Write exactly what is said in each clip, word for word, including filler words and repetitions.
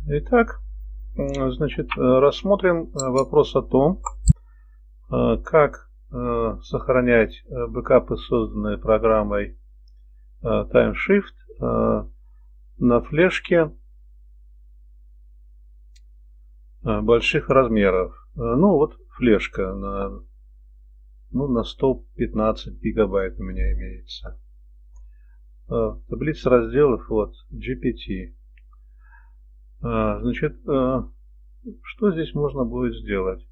Итак, значит, рассмотрим вопрос о том, как сохранять бэкапы, созданные программой TimeShift, на флешке больших размеров. Ну вот флешка на, ну, на сто пятнадцать гигабайт у меня имеется. Таблица разделов вот джи пи ти. Значит, что здесь можно будет сделать?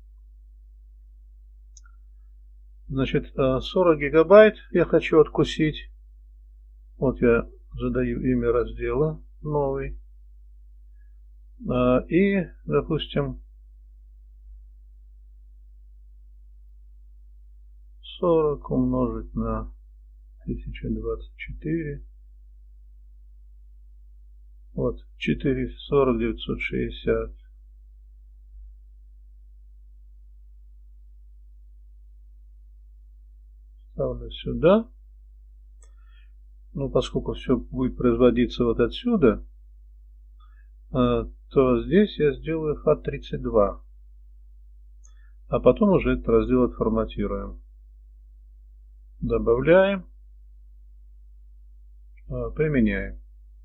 Значит, сорок гигабайт я хочу откусить. Вот я задаю имя раздела новый. И, допустим, сорок умножить на тысяча двадцать четыре. Вот, четыреста сорок, девятьсот шестьдесят. Ставлю сюда. Ну, поскольку все будет производиться вот отсюда, то здесь я сделаю фат тридцать два. А потом уже этот раздел отформатируем. Добавляем. Применяем.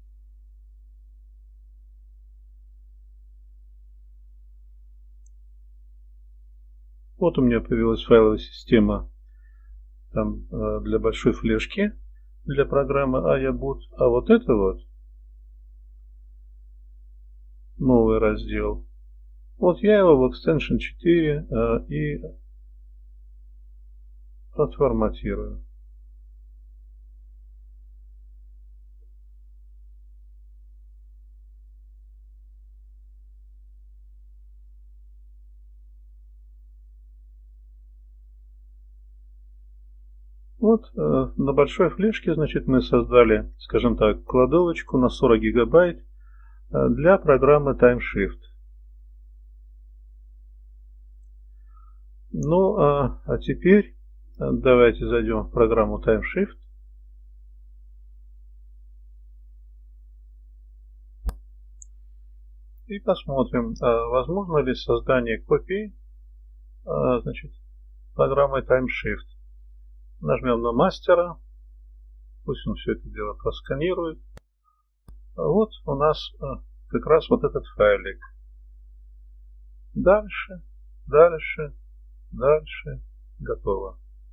Вот у меня появилась файловая система там для большой флешки, для программы AyaBoot. А вот это вот новый раздел. Вот я его в экстеншн четыре а, и отформатирую. Вот э, на большой флешке, значит, мы создали, скажем так, кладовочку на сорок гигабайт э, для программы TimeShift. Ну, а, а теперь э, давайте зайдем в программу TimeShift. И посмотрим, э, возможно ли создание копий э, значит, программой TimeShift. Нажмем на мастера, пусть он все это дело просканирует. Вот у нас как раз вот этот файлик. Дальше, дальше, дальше, готово.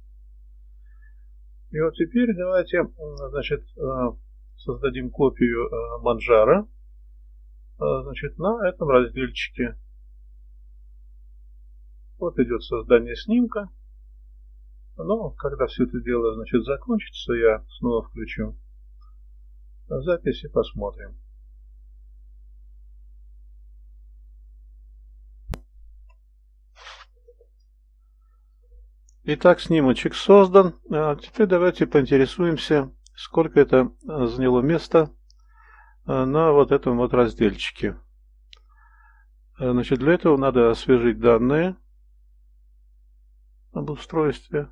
И вот теперь давайте, значит, создадим копию Manjaro, значит, на этом разделчике. Вот идет создание снимка. Но когда все это дело, значит, закончится, я снова включу запись и посмотрим. Итак, снимочек создан. А теперь давайте поинтересуемся, сколько это заняло места на вот этом вот разделчике. Значит, для этого надо освежить данные об устройстве.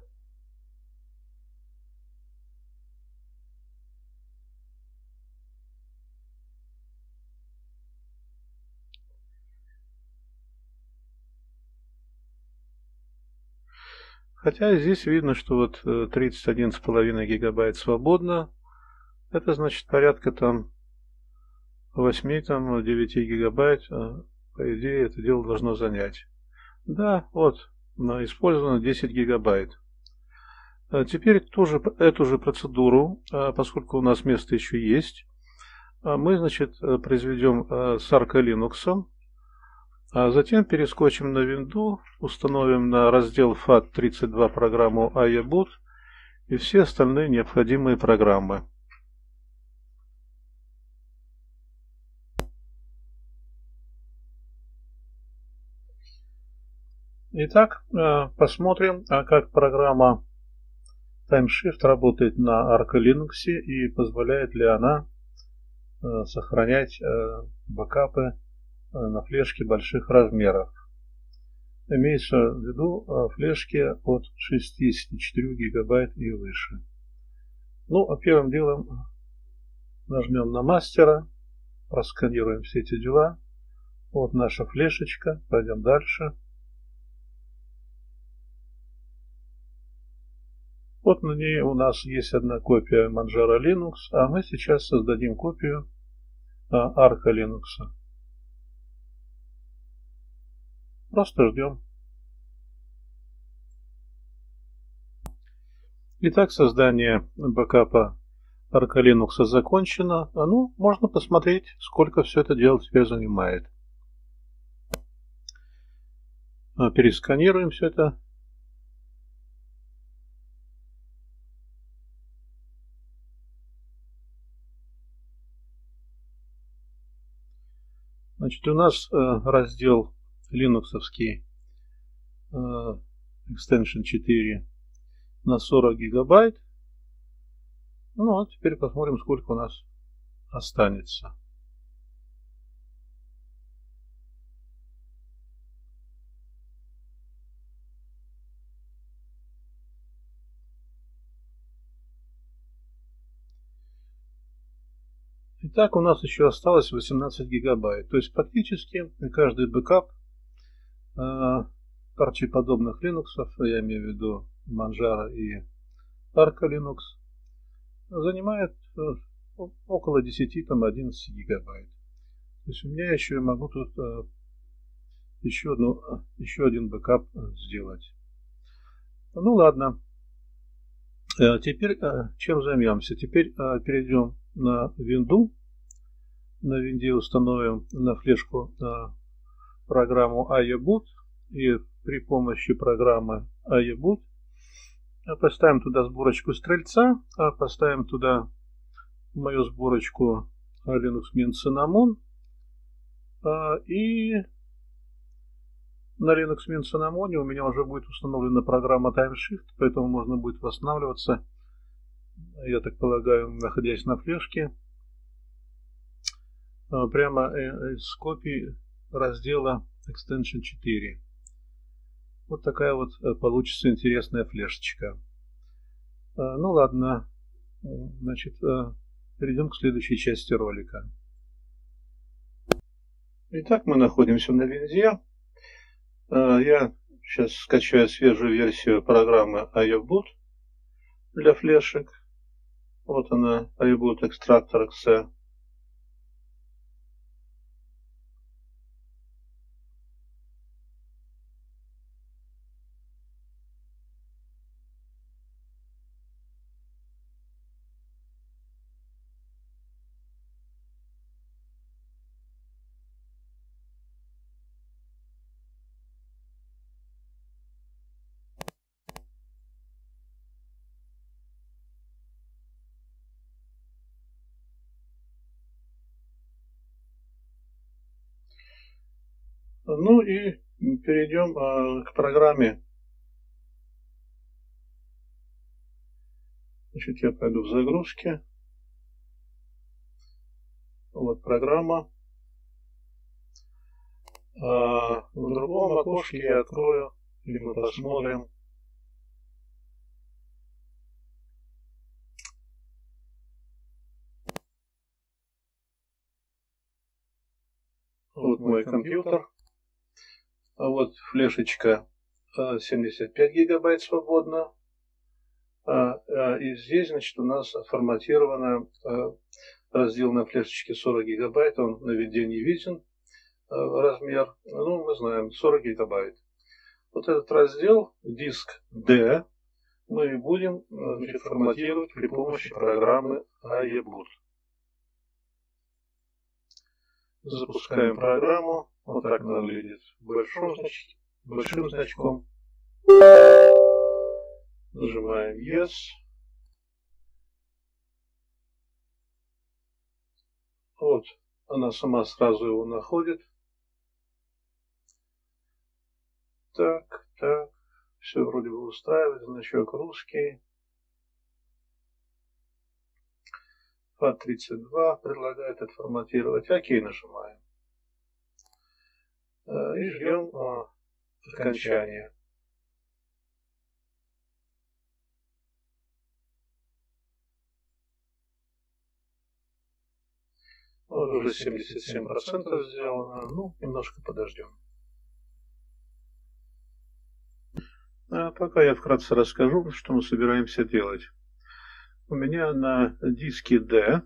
Хотя здесь видно, что вот тридцать один с половиной гигабайт свободно. Это значит порядка там восемь-девять гигабайт. По идее это дело должно занять. Да, вот, использовано десять гигабайт. Теперь ту же, эту же процедуру, поскольку у нас место еще есть, мы, значит, произведем с Arch Linux. А затем перескочим на винду, установим на раздел фат тридцать два программу AyaBoot и все остальные необходимые программы. Итак, посмотрим, как программа TimeShift работает на Arch Linux и позволяет ли она сохранять бэкапы на флешке больших размеров. Имеется в виду флешки от шестидесяти четырёх гигабайт и выше. Ну, а первым делом нажмем на мастера, просканируем все эти дела. Вот наша флешечка. Пойдем дальше. Вот на ней у нас есть одна копия Manjaro Linux, а мы сейчас создадим копию Arch Linux. Просто ждем. Итак, создание бэкапа Arch Linux закончено. Ну, можно посмотреть, сколько все это дело теперь занимает. Пересканируем все это. Значит, у нас э, раздел линуксовский э, Extension четыре на сорок гигабайт. Ну, вот теперь посмотрим, сколько у нас останется. Итак, у нас еще осталось восемнадцать гигабайт. То есть практически каждый бэкап э, арчиподобных линуксов, я имею в виду Manjaro и Arch Linux, занимает э, около десять-одиннадцать гигабайт. То есть у меня еще могу тут э, еще, одну, еще один бэкап сделать. Ну ладно. Э, теперь э, чем займемся? Теперь э, перейдем на винду. На винде установим на флешку э, программу ай о boot и при помощи программы ай о boot поставим туда сборочку стрельца, поставим туда мою сборочку Linux Mint Cinnamon и на Linux Mint Cinnamon у меня уже будет установлена программа TimeShift, поэтому можно будет восстанавливаться, я так полагаю, находясь на флешке, прямо из копии раздела Extension четыре. Вот такая вот получится интересная флешечка. Ну ладно, значит, перейдем к следующей части ролика. Итак, мы находимся на винде. Я сейчас скачаю свежую версию программы ай о boot для флешек. Вот она, ай о boot Extractor икс и. Ну и перейдем а, к программе. Значит, я пойду в загрузки. Вот программа. А, в другом окошке я открою, или мы посмотрим. Вот мой компьютер. А вот флешечка семьдесят пять гигабайт свободно. А, а, и здесь, значит, у нас форматировано а, раздел на флешечке сорок гигабайт. Он на виде не виден а, размер. Ну, мы знаем, сорок гигабайт. Вот этот раздел, диск D, мы будем значит, форматировать при помощи программы ай о boot. Запускаем программу. Вот так она выглядит большим, значит, большим значком. Нажимаем Yes. Вот, она сама сразу его находит. Так, так. Все вроде бы устраивает. Значок русский. фат тридцать два предлагает отформатировать. Окей, нажимаем. И ждем окончания. Вот уже семьдесят семь процентов сделано. Ну, немножко подождем. А пока я вкратце расскажу, что мы собираемся делать. У меня на диске D,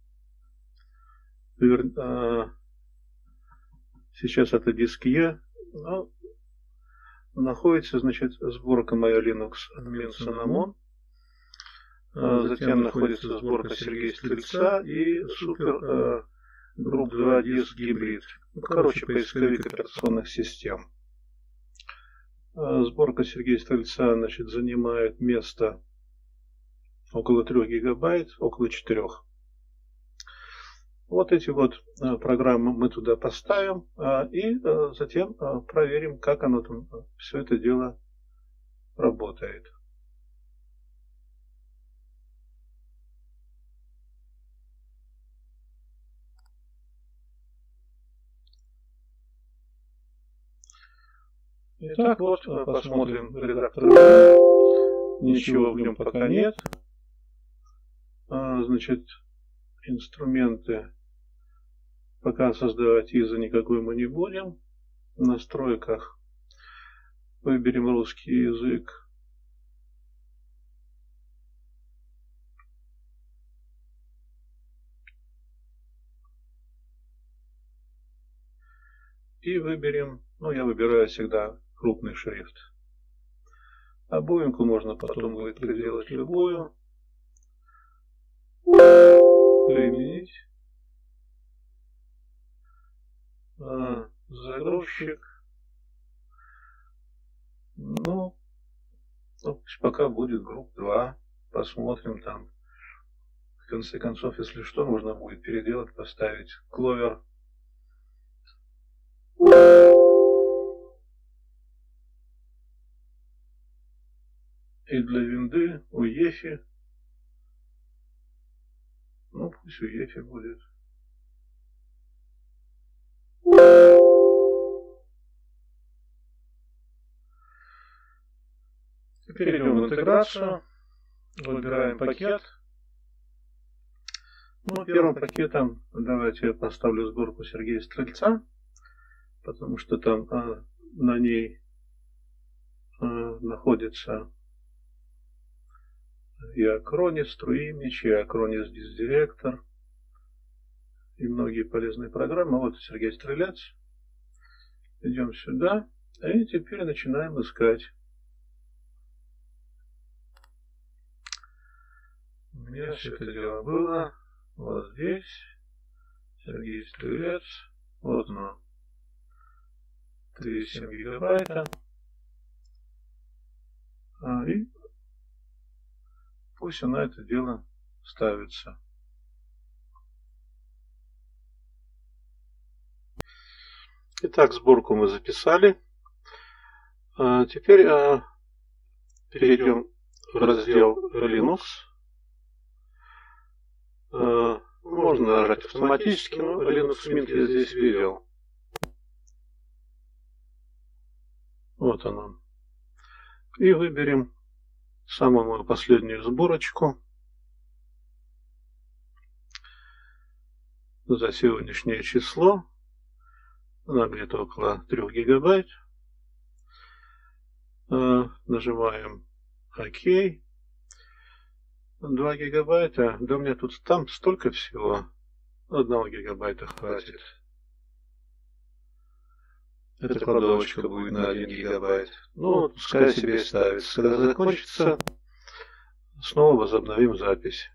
сейчас это диск E, но находится, значит, сборка моя Linux Admin Cinnamon. Затем находится сборка Сергея Стрельца и Super Group два диск Hybrid. Ну, короче, поисковик операционных систем. Сборка Сергея Стрельца, значит, занимает место около трёх гигабайт, около четырёх. Вот эти вот программы мы туда поставим и затем проверим, как оно там, все это дело работает. Итак, вот посмотрим редактор. Ничего в нем пока нет. Значит, инструменты пока создавать изо никакой мы не будем. В настройках выберем русский язык. И выберем, ну я выбираю всегда крупный шрифт. Обоимку можно потом будет приделать любую. Применить. А, загрузчик. Ну, ну, пока будет групп два. Посмотрим там. В конце концов, если что, можно будет переделать, поставить кловер. И для винды у ефи. Ну, пусть у ефи будет. Теперь идем в интеграцию. Выбираем пакет. Ну, первым пакетом давайте я поставлю сборку Сергея Стрельца, потому что там а, на ней а, находится и Acronis, TrueImage, и Acronis DiskDirector, и многие полезные программы. Вот Сергей Стрелец. Идем сюда, и теперь начинаем искать. У меня все это дело было вот здесь. Сергей Стрелец. Вот оно. три и семь гигабайта. А, и пусть она это дело ставится. Итак, сборку мы записали. А теперь а, перейдем в раздел Linux. А, можно нажать автоматически, но Linux Mint я здесь видел. Вот она. И выберем самую последнюю сборочку за сегодняшнее число. Она где-то около трёх гигабайт. А, нажимаем ОК. два гигабайта. Да у меня тут там столько всего. одного гигабайта хватит. Эта кладовочка будет на один гигабайт. Ну, пускай себе ставится. Когда закончится, снова возобновим запись.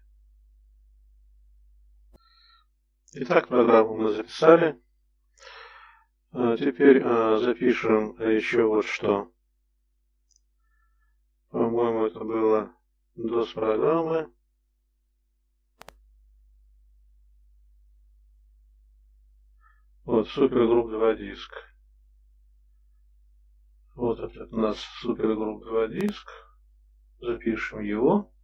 Итак, программу мы записали. А теперь а, запишем еще вот что. По-моему, это было дос программы. Вот Super Group два диск. Вот это у нас Super Group два диск. Запишем его.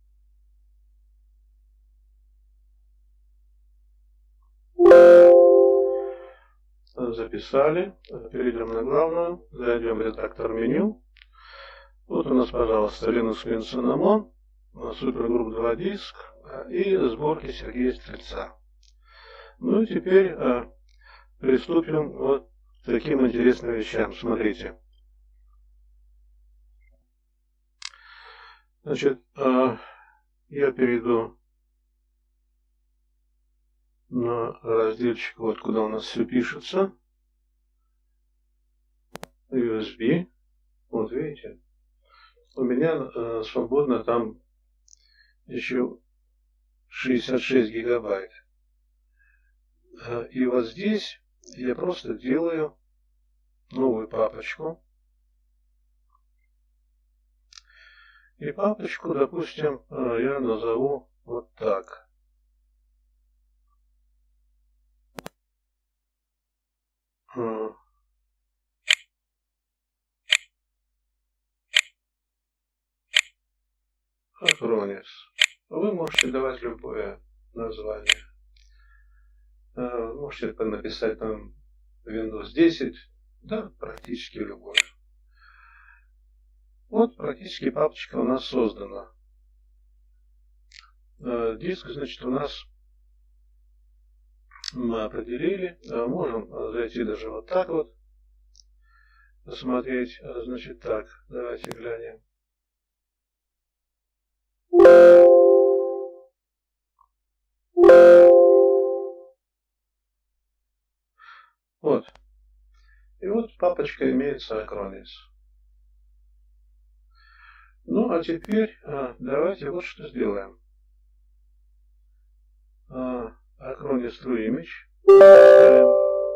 Записали. Перейдем на главную. Зайдем в редактор меню. Вот у нас, пожалуйста, Linux Mint Cinnamon, Super Group два диск и сборки Сергея Стрельца. Ну и теперь а, приступим вот к таким интересным вещам. Смотрите. Значит, а, я перейду на разделчик, вот куда у нас все пишется. ю эс би. Вот видите. У меня э, свободно там еще шестьдесят шесть гигабайт. И вот здесь я просто делаю новую папочку. И папочку, допустим, я назову вот так. Acronis. Вы можете давать любое название. Можете написать там Windows десять, да, практически любое. Вот практически папочка у нас создана. Диск, значит, у нас мы определили. Можем зайти даже вот так вот, посмотреть. Значит, так, давайте глянем. Вот. И вот папочка имеется Acronis. Ну, а теперь а, давайте вот что сделаем. А, Acronis True Image.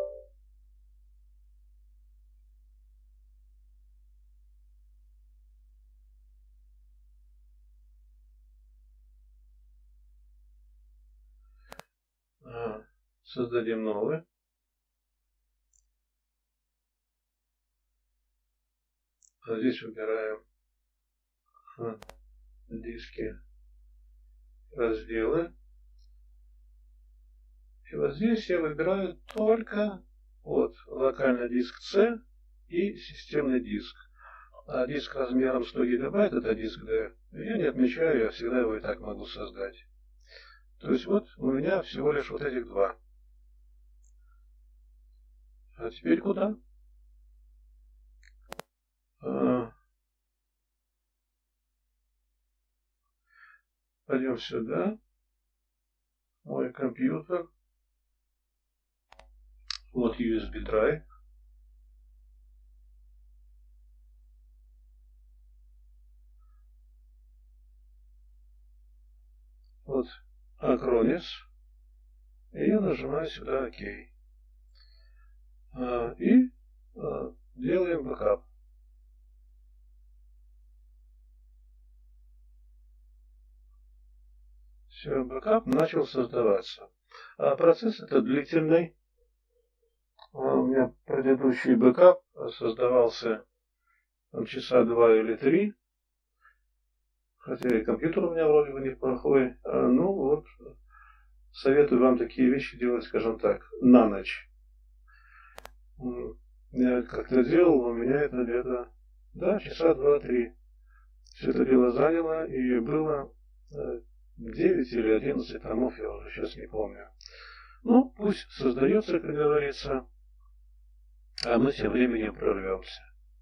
А, создадим новый. А здесь выбираем а, диски, разделы. И вот здесь я выбираю только вот локальный диск C и системный диск. А диск размером сто гигабайт, это диск D, я не отмечаю, я всегда его и так могу создать. То есть вот у меня всего лишь вот этих два. А теперь куда? А, пойдем сюда. Мой компьютер. Вот ю эс би drive. Вот Acronis. И я нажимаю сюда ОК. А, и а, делаем бэкап. Все, бэкап начал создаваться. А процесс это длительный. А у меня предыдущий бэкап создавался там, часа два или три. Хотя и компьютер у меня вроде бы неплохой. А, ну вот, советую вам такие вещи делать, скажем так, на ночь. Я как-то делал, у меня это где-то, да, часа два-три. Все это дело заняло, и было девять или одиннадцать томов, я уже сейчас не помню. Ну, пусть создается, как говорится, а мы тем временем прорвемся.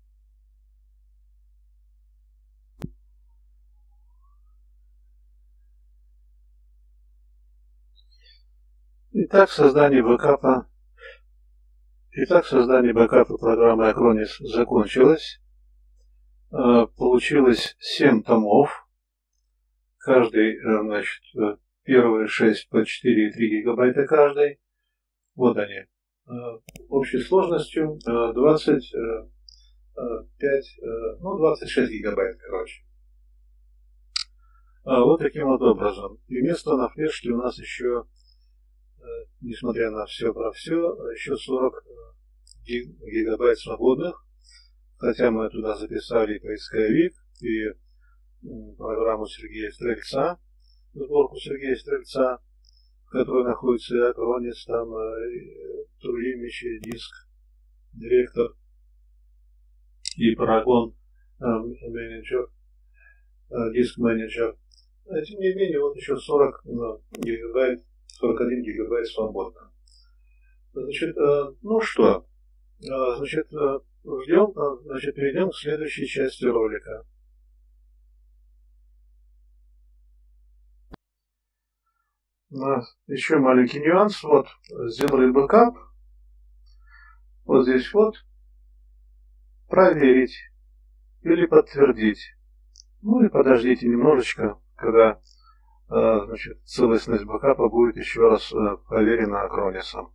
Итак, создание бэкапа Итак, создание бэкапа программы Acronis закончилось. Получилось семь томов. Каждый, значит, первые шесть по четыре и три гигабайта каждый. Вот они. Общей сложностью двадцать пять, ну двадцать шесть гигабайт, короче. Вот таким вот образом. И место на флешке у нас еще, несмотря на все про все, еще сорок гигабайт свободных. Хотя мы туда записали поисковик и программу Сергея Стрельца, сборку Сергея Стрельца, в которой находится Acronis, там True Image, диск, директор и Paragon менеджер, диск менеджер. Тем не менее, вот еще сорок гигабайт, сорок один гигабайт свободно. Значит, ну что, значит, ждем, значит, перейдем к следующей части ролика. Еще маленький нюанс. Вот, сделали бэкап. Вот здесь вот. Проверить или подтвердить. Ну и подождите немножечко, когда значит, целостность бэкапа будет еще раз проверена Acronis.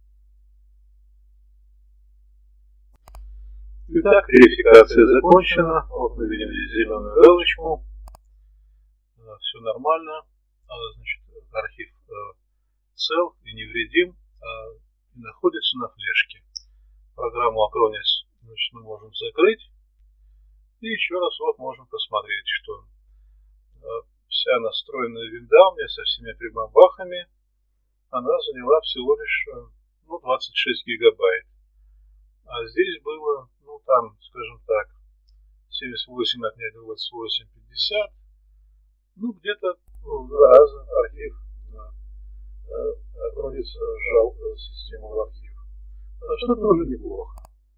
Итак, верификация закончена. Вот мы видим здесь зеленую галочку. Все нормально. Значит, архив цел и невредим и находится на флешке. Программу Acronis, значит, мы можем закрыть. И еще раз вот можем посмотреть, что вся настроенная винда у меня со всеми прибамбахами, она заняла всего лишь ну, двадцать шесть гигабайт. А здесь было, ну там, скажем так, семьдесят восемь отнять двадцать восемь, пятьдесят. Ну, где-то ну, в два раза архив Acronis сжал систему в архив. Что тоже неплохо.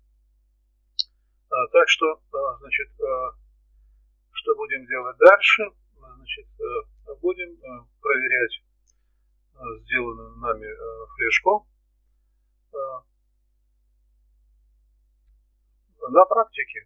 А, так что, а, значит, а, что будем делать дальше? Значит, а, будем а, проверять а, сделанную нами а, флешку а, на практике.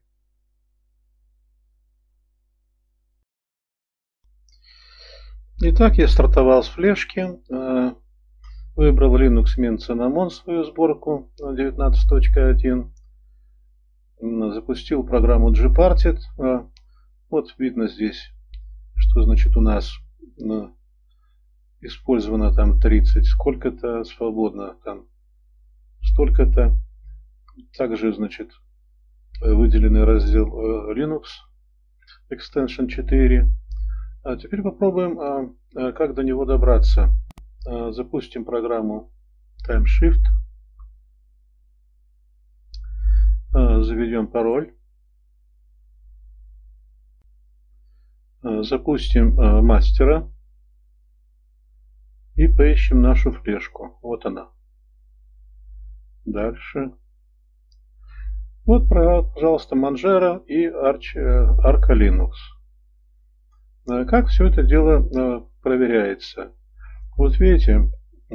Итак, я стартовал с флешки, выбрал Linux Mint Cinnamon свою сборку девятнадцать точка один, запустил программу Gparted. Вот видно здесь, что значит у нас использовано там тридцать, сколько-то свободно там столько-то. Также, значит, выделенный раздел Linux Extension четыре. А теперь попробуем, как до него добраться. Запустим программу TimeShift. Заведем пароль. Запустим мастера. И поищем нашу флешку. Вот она. Дальше. Вот, пожалуйста, Manjaro и Arca Linux. Как все это дело проверяется? Вот видите,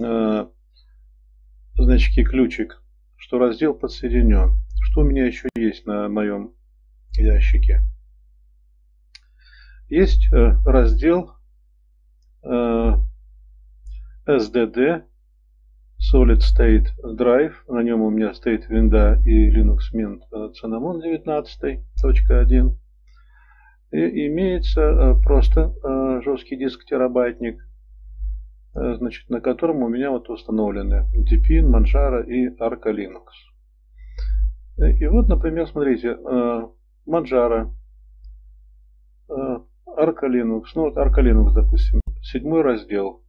значки ключик, что раздел подсоединен. Что у меня еще есть на моем ящике? Есть раздел эс ди ди, Solid State Drive. На нем у меня стоит винда и Linux Mint Cinnamon девятнадцать точка один. И имеется просто жесткий диск терабайтник, значит, на котором у меня вот установлены Deepin, Manjaro и Arca Linux. И вот, например, смотрите, Manjaro, Arca Linux, ну вот Arca Linux, допустим, седьмой раздел.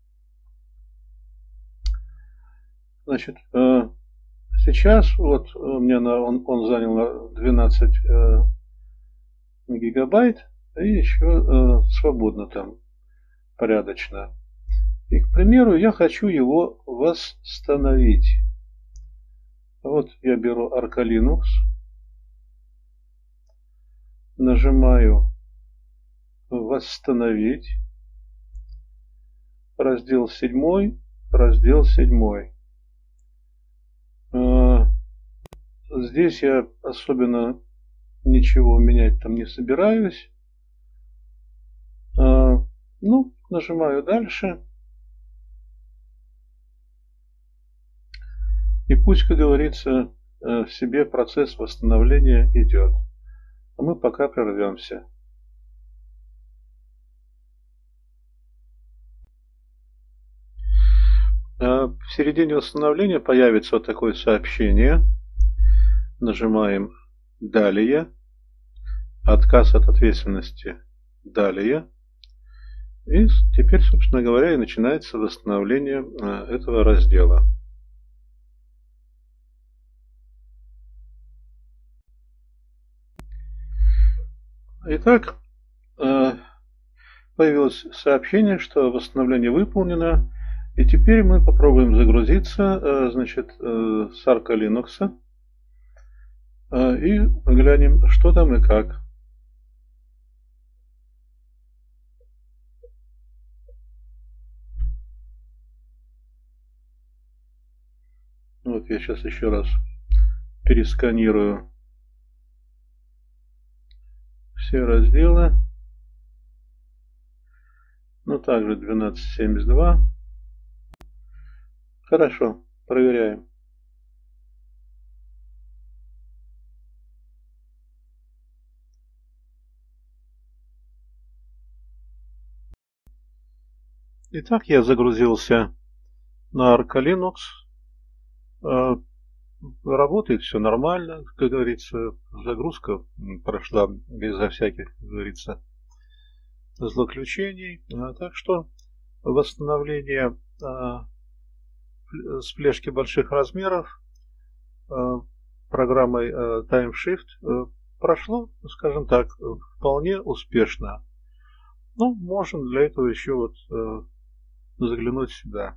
Значит, сейчас вот у меня на, он, он занял двенадцать гигабайт и еще э, свободно там порядочно. И, к примеру, я хочу его восстановить. Вот я беру Arca Linux, нажимаю восстановить, раздел седьмой, раздел седьмой. Э, здесь я особенно ничего менять там не собираюсь. А, ну, нажимаю дальше. И пусть, как говорится, в себе процесс восстановления идет. А мы пока прервемся. А в середине восстановления появится вот такое сообщение. Нажимаем «Далее». Отказ от ответственности. Далее. И теперь, собственно говоря, и начинается восстановление этого раздела. Итак, появилось сообщение, что восстановление выполнено. И теперь мы попробуем загрузиться, значит, с Arca Linux и глянем, что там и как. Вот я сейчас еще раз пересканирую все разделы. Ну, также двенадцать семьдесят два. Хорошо, проверяем. Итак, я загрузился на Arca Linux. Работает все нормально, как говорится, загрузка прошла безо всяких, как говорится, злоключений. Так что восстановление с флешки больших размеров программой TimeShift прошло, скажем так, вполне успешно. Ну, можно для этого еще вот заглянуть сюда.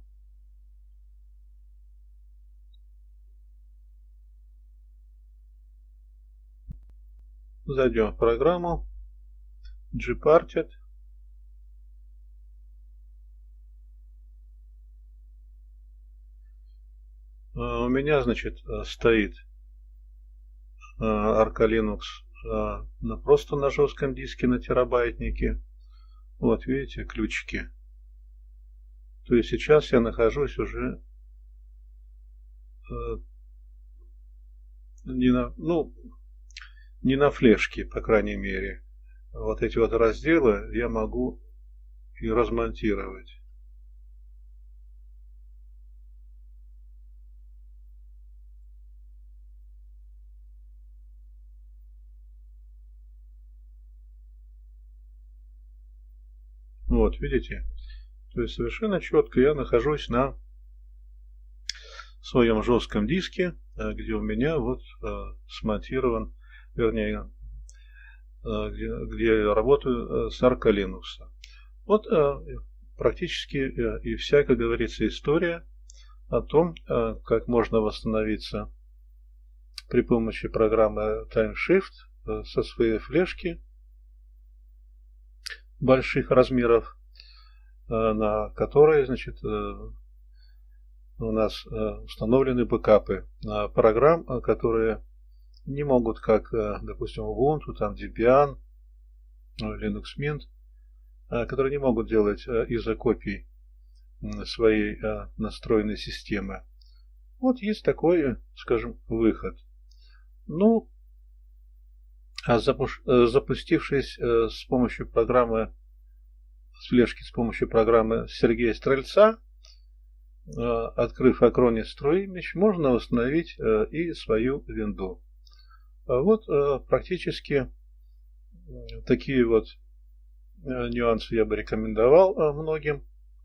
Зайдем в программу Gparted. У меня, значит, стоит Arca Linux на, просто на жестком диске, на терабайтнике. Вот, видите, ключики. То есть сейчас я нахожусь уже не на, ну, не на флешке, по крайней мере. Вот эти вот разделы я могу и размонтировать. Вот, видите? То есть совершенно четко я нахожусь на своем жестком диске, где у меня вот смонтирован, вернее, где, где я работаю с Arca Linux. Вот практически и вся, как говорится, история о том, как можно восстановиться при помощи программы TimeShift со своей флешки больших размеров, на которой, значит, у нас установлены бэкапы программ, которые не могут, как, допустим, Ubuntu, там Debian, Linux Mint, которые не могут делать изокопий своей настроенной системы. Вот есть такой, скажем, выход. Ну, а запустившись с помощью программы, с флешки с помощью программы Сергея Стрельца, открыв Acronis True Image, можно установить и свою винду. Вот практически такие вот нюансы я бы рекомендовал многим.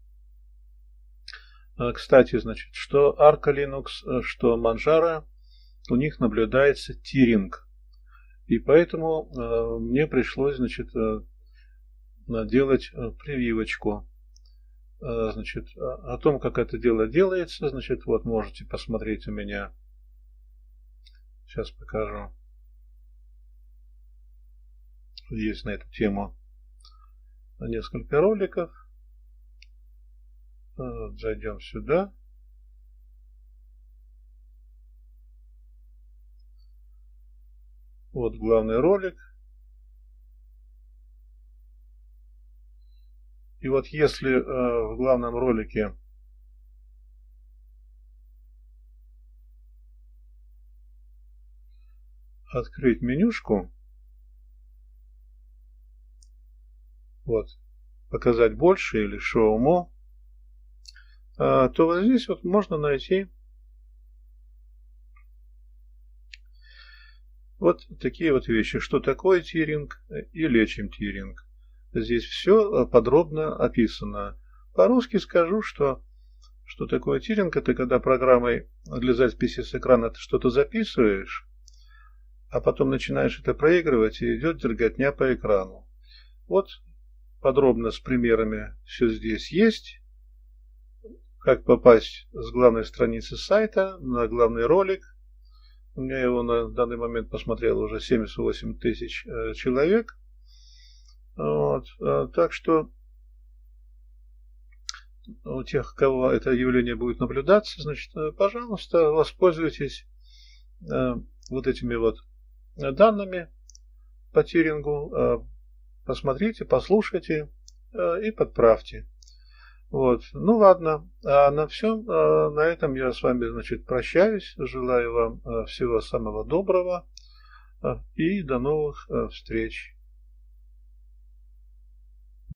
Кстати, значит, что Arca Linux, что Manjaro, у них наблюдается тиринг. И поэтому э, мне пришлось, значит, э, делать прививочку. Э, значит, о том, как это дело делается, значит, вот можете посмотреть у меня. Сейчас покажу. Есть на эту тему несколько роликов. Э, зайдем сюда. Вот главный ролик. И вот если э, в главном ролике открыть менюшку, вот, показать больше или show more, э, то вот здесь вот можно найти вот такие вот вещи. Что такое тиринг и лечим тиринг. Здесь все подробно описано. По-русски скажу, что, что такое тиринг. Это когда программой для записи с экрана ты что-то записываешь, а потом начинаешь это проигрывать, и идет дерготня по экрану. Вот подробно с примерами все здесь есть. как попасть с главной страницы сайта на главный ролик. У меня его на данный момент посмотрело уже семьдесят восемь тысяч э, человек. Вот. Э, так что у тех, кого это явление будет наблюдаться, значит, э, пожалуйста, воспользуйтесь э, вот этими вот данными по тирингу. Э, посмотрите, послушайте э, и подправьте. Вот. Ну ладно, а на всем, на этом я с вами, значит, прощаюсь. Желаю вам всего самого доброго и до новых встреч.